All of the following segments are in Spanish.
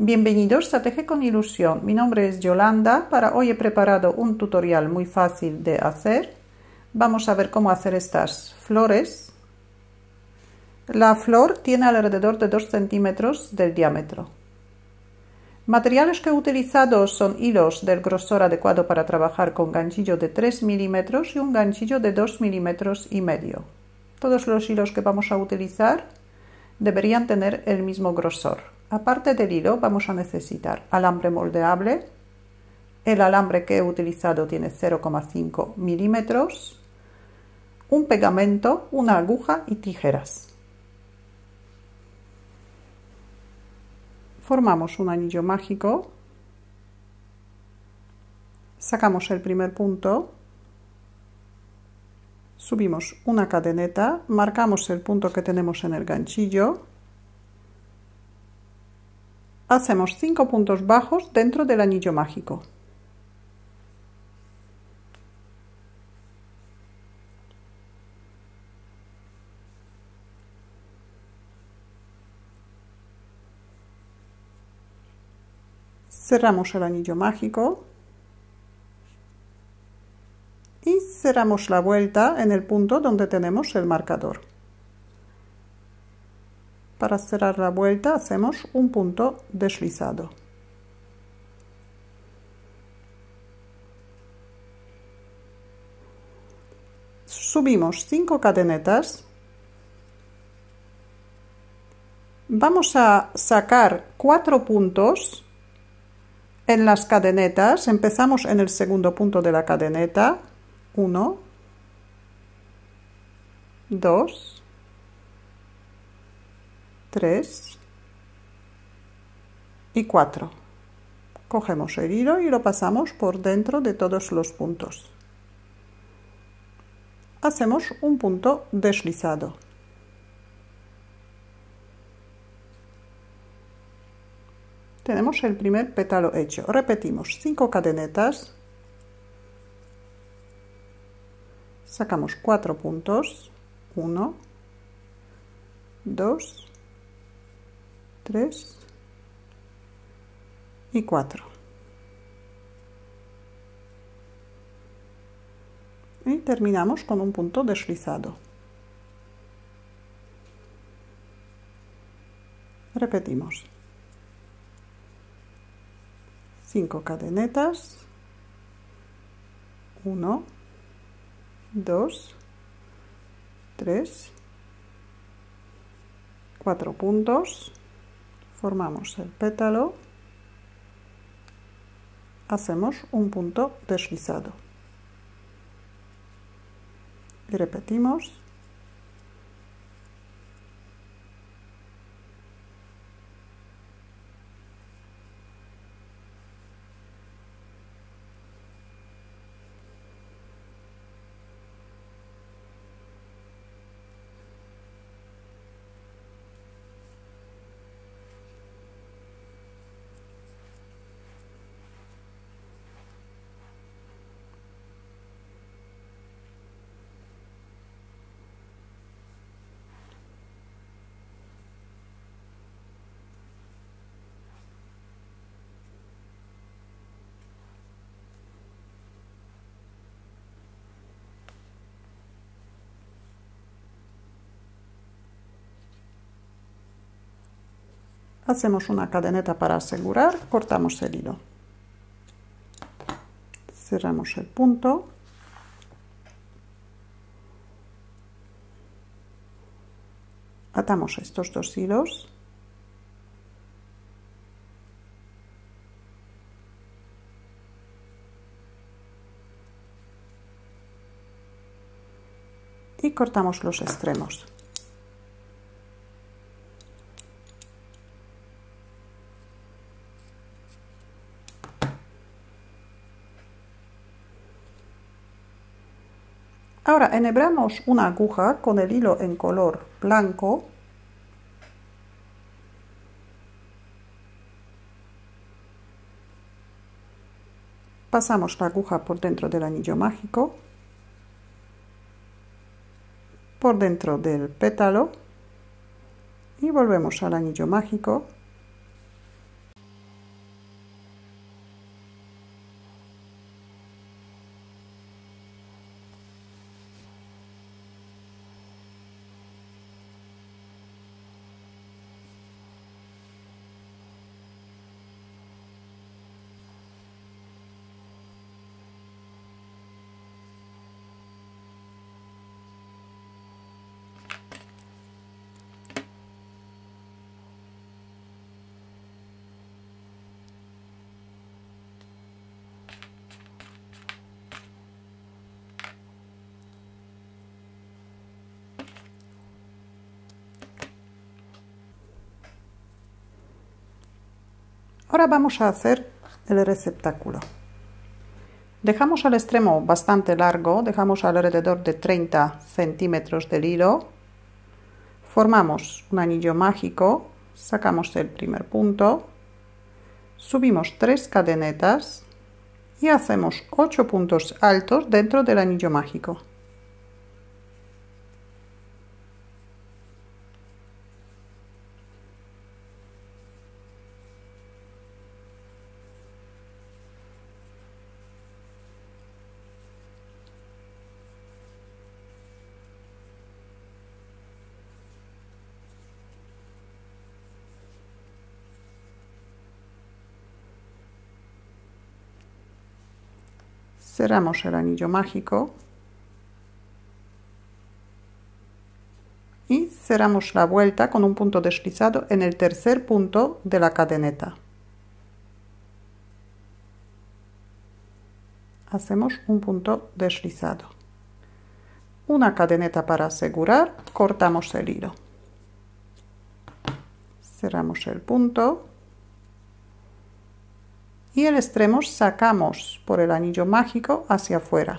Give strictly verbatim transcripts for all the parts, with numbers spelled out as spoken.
Bienvenidos a Teje con Ilusión. Mi nombre es Yolanda. Para hoy he preparado un tutorial muy fácil de hacer. Vamos a ver cómo hacer estas flores. La flor tiene alrededor de dos centímetros del diámetro. Materiales que he utilizado son hilos del grosor adecuado para trabajar con ganchillo de tres milímetros y un ganchillo de dos milímetros y medio. Todos los hilos que vamos a utilizar deberían tener el mismo grosor. Aparte del hilo vamos a necesitar alambre moldeable. El alambre que he utilizado tiene cero coma cinco milímetros, un pegamento, una aguja y tijeras. Formamos un anillo mágico, sacamos el primer punto, subimos una cadeneta, marcamos el punto que tenemos en el ganchillo, hacemos cinco puntos bajos dentro del anillo mágico. Cerramos el anillo mágico y cerramos la vuelta en el punto donde tenemos el marcador. Para cerrar la vuelta hacemos un punto deslizado. Subimos cinco cadenetas. Vamos a sacar cuatro puntos en las cadenetas. Empezamos en el segundo punto de la cadeneta. uno, dos, tres y cuatro. Cogemos el hilo y lo pasamos por dentro de todos los puntos. Hacemos un punto deslizado. Tenemos el primer pétalo hecho. Repetimos cinco cadenetas. Sacamos cuatro puntos. uno, dos, tres y cuatro. Y terminamos con un punto deslizado. Repetimos. cinco cadenetas. uno, dos, tres, cuatro puntos. Formamos el pétalo. Hacemos un punto deslizado. Y repetimos. Hacemos una cadeneta para asegurar, cortamos el hilo. Cerramos el punto. Atamos estos dos hilos. Y cortamos los extremos. Ahora enhebramos una aguja con el hilo en color blanco. Pasamos la aguja por dentro del anillo mágico, por dentro del pétalo y volvemos al anillo mágico Ahora vamos a hacer el receptáculo. Dejamos al extremo bastante largo, dejamos alrededor de treinta centímetros del hilo. Formamos un anillo mágico, sacamos el primer punto, subimos tres cadenetas y hacemos ocho puntos altos dentro del anillo mágico. Cerramos el anillo mágico y cerramos la vuelta con un punto deslizado en el tercer punto de la cadeneta. Hacemos un punto deslizado, una cadeneta para asegurar, cortamos el hilo, cerramos el punto y el extremo sacamos por el anillo mágico hacia afuera.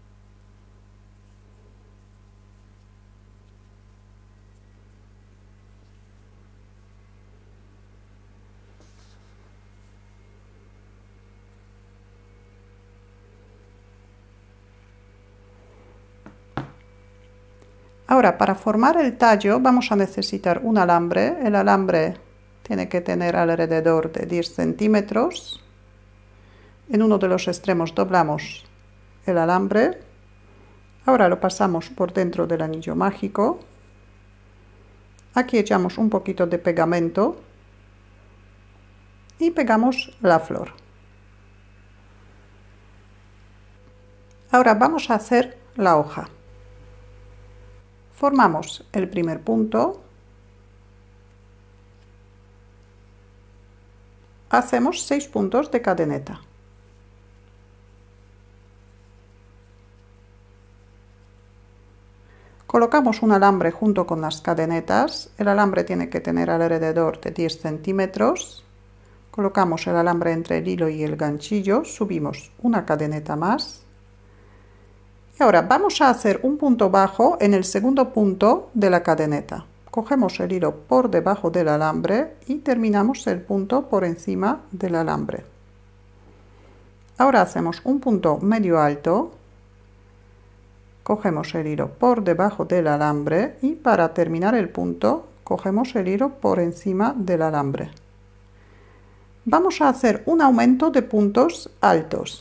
Ahora, para formar el tallo vamos a necesitar un alambre. El alambre tiene que tener alrededor de diez centímetros. En uno de los extremos doblamos el alambre. Ahora lo pasamos por dentro del anillo mágico. Aquí echamos un poquito de pegamento y pegamos la flor. Ahora vamos a hacer la hoja. Formamos el primer punto. Hacemos seis puntos de cadeneta. Colocamos un alambre junto con las cadenetas. El alambre tiene que tener alrededor de diez centímetros. Colocamos el alambre entre el hilo y el ganchillo. Subimos una cadeneta más. Y ahora vamos a hacer un punto bajo en el segundo punto de la cadeneta. Cogemos el hilo por debajo del alambre y terminamos el punto por encima del alambre. Ahora hacemos un punto medio alto. Cogemos el hilo por debajo del alambre y para terminar el punto cogemos el hilo por encima del alambre. Vamos a hacer un aumento de puntos altos.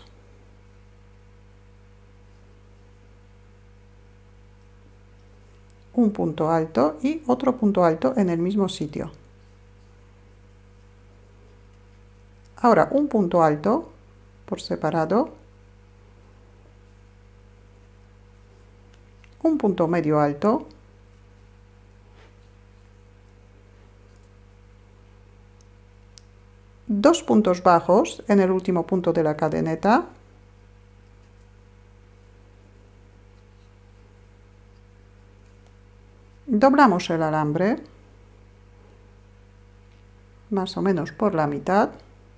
Un punto alto y otro punto alto en el mismo sitio. Ahora un punto alto por separado. Un punto medio alto, dos puntos bajos en el último punto de la cadeneta, doblamos el alambre más o menos por la mitad,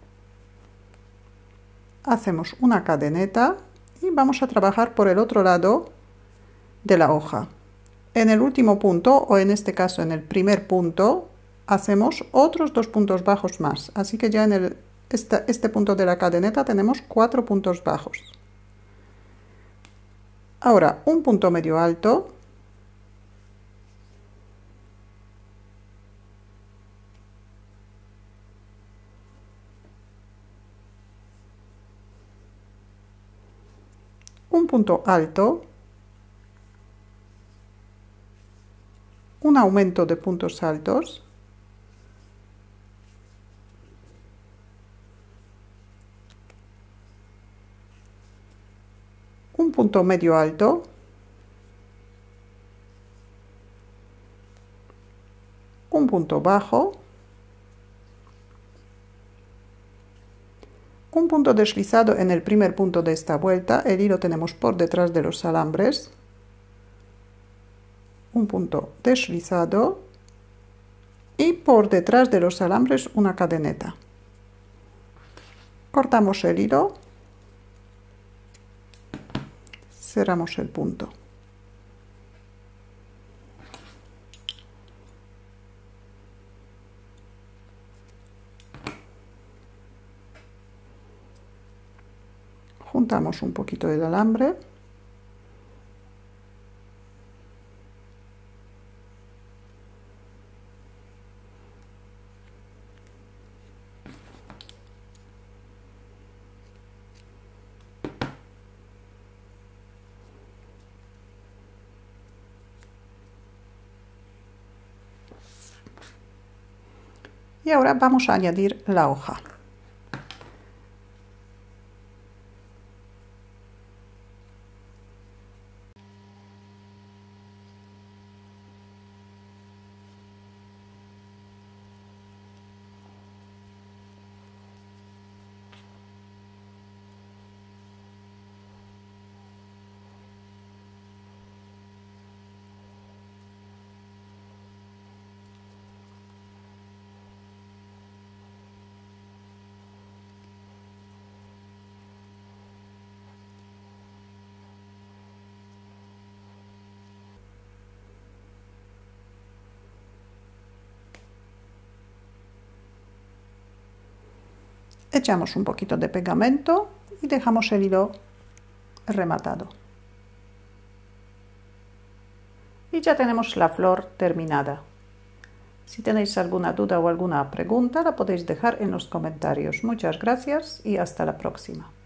hacemos una cadeneta y vamos a trabajar por el otro lado de la hoja. En el último punto, o en este caso en el primer punto, hacemos otros dos puntos bajos más. Así que ya en el, este, este punto de la cadeneta tenemos cuatro puntos bajos. Ahora un punto medio alto. Un punto alto. Un aumento de puntos altos, un punto medio alto, un punto bajo, un punto deslizado en el primer punto de esta vuelta. El hilo tenemos por detrás de los alambres. Un punto deslizado y por detrás de los alambres una cadeneta. Cortamos el hilo, cerramos el punto. Juntamos un poquito de alambre. Y ahora vamos a añadir la hoja. Echamos un poquito de pegamento y dejamos el hilo rematado. Y ya tenemos la flor terminada. Si tenéis alguna duda o alguna pregunta, la podéis dejar en los comentarios. Muchas gracias y hasta la próxima.